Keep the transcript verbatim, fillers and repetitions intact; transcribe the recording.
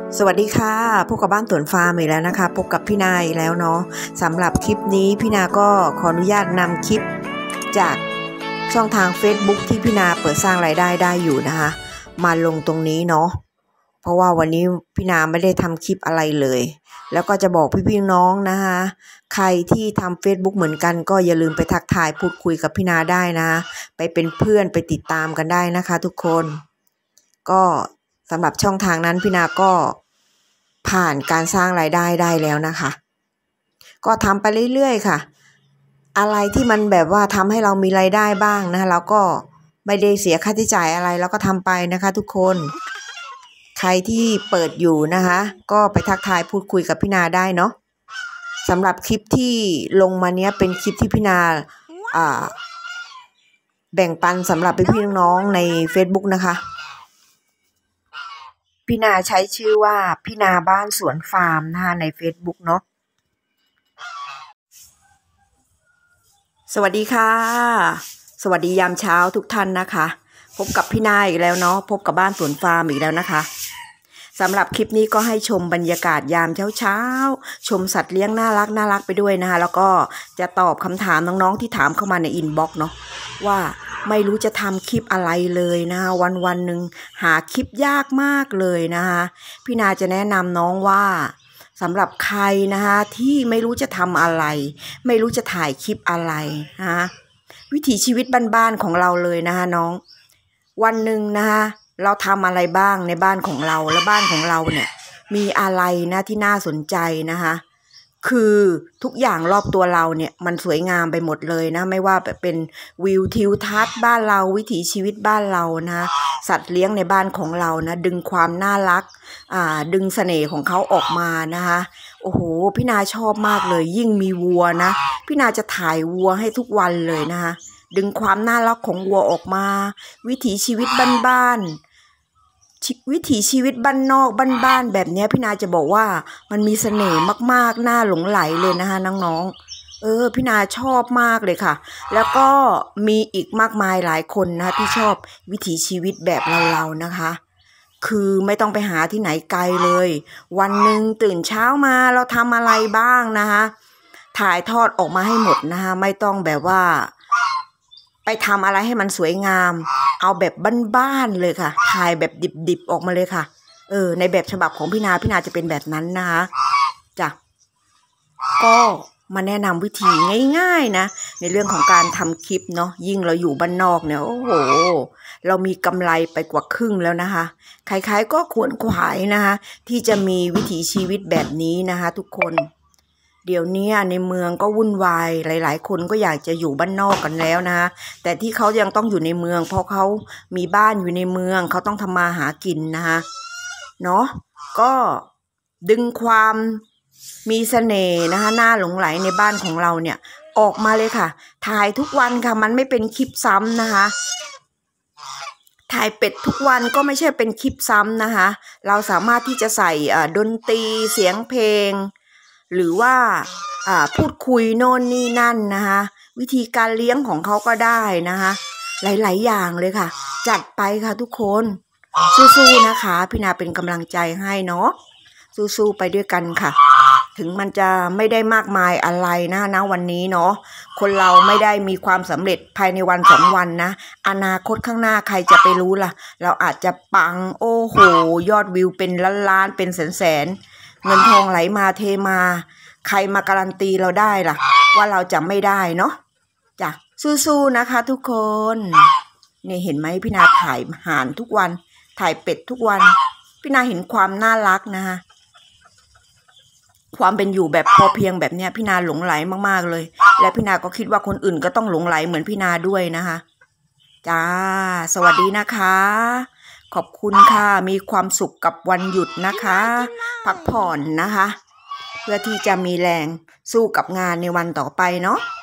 สวัสดีค่ะพบกับบ้านสวนฟาร์มอีกแล้วนะคะพบกับพี่นาอีกแล้วเนาะสำหรับคลิปนี้พี่นาก็ขออนุญาตนำคลิปจากช่องทาง Facebook ที่พี่นาเปิดสร้างรายได้ได้อยู่นะคะมาลงตรงนี้เนาะเพราะว่าวันนี้พี่นาไม่ได้ทำคลิปอะไรเลยแล้วก็จะบอกพี่ๆน้องนะคะใครที่ทำ Facebook เหมือนกันก็อย่าลืมไปทักทายพูดคุยกับพี่นาได้นะไปเป็นเพื่อนไปติดตามกันได้นะคะทุกคนก็สำหรับช่องทางนั้นพี่นาก็ผ่านการสร้างรายได้ได้แล้วนะคะก็ทำไปเรื่อยๆค่ะอะไรที่มันแบบว่าทำให้เรามีรายได้บ้างนะคะเราก็ไม่ได้เสียค่าใช้จ่ายอะไรเราก็ทำไปนะคะทุกคนใครที่เปิดอยู่นะคะก็ไปทักทายพูดคุยกับพี่นาได้เนาะสำหรับคลิปที่ลงมาเนี้ยเป็นคลิปที่พี่นาอ่าแบ่งปันสำหรับพี่ๆน้องๆใน Facebook นะคะพี่นาใช้ชื่อว่าพี่นาบ้านสวนฟาร์มนะคะใน Facebook เนาะสวัสดีค่ะสวัสดียามเช้าทุกท่านนะคะพบกับพี่นาอีกแล้วเนาะพบกับบ้านสวนฟาร์มอีกแล้วนะคะสำหรับคลิปนี้ก็ให้ชมบรรยากาศยามเช้าๆชมสัตว์เลี้ยงน่ารักน่ารักไปด้วยนะคะแล้วก็จะตอบคำถามน้องๆที่ถามเข้ามาในอินบ็อกซ์เนาะว่าไม่รู้จะทำคลิปอะไรเลยนะคะวันวันหนึ่งหาคลิปยากมากเลยนะคะพี่นาจะแนะนำน้องว่าสำหรับใครนะคะที่ไม่รู้จะทำอะไรไม่รู้จะถ่ายคลิปอะไรนะคะวิถีชีวิตบ้านๆของเราเลยนะคะน้องวันหนึ่งนะคะเราทำอะไรบ้างในบ้านของเราและบ้านของเราเนี่ยมีอะไรนะที่น่าสนใจนะคะคือทุกอย่างรอบตัวเราเนี่ยมันสวยงามไปหมดเลยนะไม่ว่าเป็นวิวทิวทัศน์บ้านเราวิถีชีวิตบ้านเรานะสัตว์เลี้ยงในบ้านของเรานะดึงความน่ารักอ่าดึงเสน่ห์ของเขาออกมานะคะโอ้โหพี่นาชอบมากเลยยิ่งมีวัวนะพี่นาจะถ่ายวัวให้ทุกวันเลยนะคะดึงความน่ารักของวัวออกมาวิถีชีวิตบ้านๆวิถีชีวิตบ้านนอกบ้านๆแบบนี้พี่นาจะบอกว่ามันมีเสน่ห์มากๆน่าหลงไหลเลยนะคะน้องๆเออพี่นาชอบมากเลยค่ะแล้วก็มีอีกมากมายหลายคนนะที่ชอบวิถีชีวิตแบบเราๆนะคะคือไม่ต้องไปหาที่ไหนไกลเลยวันหนึ่งตื่นเช้ามาเราทำอะไรบ้างนะคะถ่ายทอดออกมาให้หมดนะคะไม่ต้องแบบว่าไปทำอะไรให้มันสวยงามเอาแบบบ้านๆเลยค่ะถ่ายแบบดิบๆออกมาเลยค่ะเออในแบบฉบับของพี่นาพี่นาจะเป็นแบบนั้นนะคะจ้ะก็มาแนะนำวิธีง่ายๆนะในเรื่องของการทำคลิปเนาะยิ่งเราอยู่บ้านนอกเนี่ยโอ้โหเรามีกำไรไปกว่าครึ่งแล้วนะคะใครๆก็ควรขวายนะคะที่จะมีวิถีชีวิตแบบนี้นะคะทุกคนเดี๋ยวนี้ในเมืองก็วุ่นวายหลายๆคนก็อยากจะอยู่บ้านนอกกันแล้วนะแต่ที่เขายังต้องอยู่ในเมืองเพราะเขามีบ้านอยู่ในเมืองเขาต้องทำมาหากินนะคะเนาะก็ดึงความมีเสน่ห์นะคะน่าหลงไหลในบ้านของเราเนี่ยออกมาเลยค่ะถ่ายทุกวันค่ะมันไม่เป็นคลิปซ้ำนะคะถ่ายเป็ดทุกวันก็ไม่ใช่เป็นคลิปซ้ำนะคะเราสามารถที่จะใส่ดนตรีเสียงเพลงหรือว่าพูดคุยโน่นนี่นั่นนะคะวิธีการเลี้ยงของเขาก็ได้นะคะหลายๆอย่างเลยค่ะจัดไปค่ะทุกคนสู้ๆนะคะพี่นาเป็นกำลังใจให้เนาะสู้ๆไปด้วยกันค่ะถึงมันจะไม่ได้มากมายอะไรนะนะวันนี้เนาะคนเราไม่ได้มีความสำเร็จภายในวันสองวันนะอนาคตข้างหน้าใครจะไปรู้ล่ะเราอาจจะปังโอ้โหยอดวิวเป็นล้านๆเป็นแสนๆเงินทองไหลมาเทมาใครมาการันตีเราได้ล่ะว่าเราจะไม่ได้เนาะจ้ะสู้ๆนะคะทุกคนนี่เห็นไหมพี่นาถ่ายห่านทุกวันถ่ายเป็ดทุกวันพี่นาเห็นความน่ารักนะคะความเป็นอยู่แบบพอเพียงแบบเนี้ยพี่นาหลงไหลมากๆเลยและพี่นาก็คิดว่าคนอื่นก็ต้องหลงไหลเหมือนพี่นาด้วยนะคะจ้าสวัสดีนะคะขอบคุณค่ะมีความสุขกับวันหยุดนะคะพักผ่อนนะคะเพื่อที่จะมีแรงสู้กับงานในวันต่อไปเนาะ